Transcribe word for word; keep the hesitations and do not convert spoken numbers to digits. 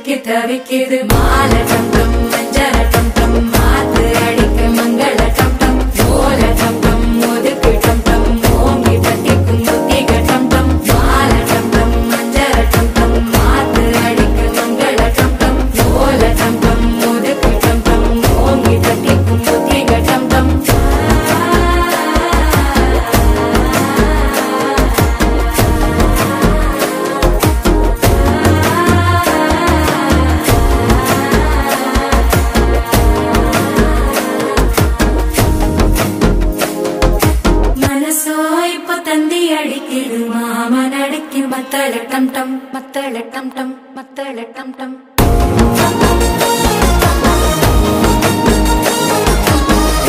சிக்கி தவிக்குது மாலை டம் டம் மஞ்சள டம் டம் மாத்து அடிக்க மங்கள டம் டம் ஓல டம் டம் ஒதுக்கு டம் டம் ஓங்கி தட்டிக்கும் புத்திக டம் டம் மாலை டம் டம் மஞ்சள டம் டம் மாத்து அடிக்க மங்கள டம் டம் ஓல டம் டம் ஒதுக்கு டம் டம் ஓங்கி தட்டிக்கும் புத்திக டம் டம் அடிக்கிது மாமன் அடிக்கு மத்தள டம் டம் மத்தள டம் டம் மத்தள டம் டம்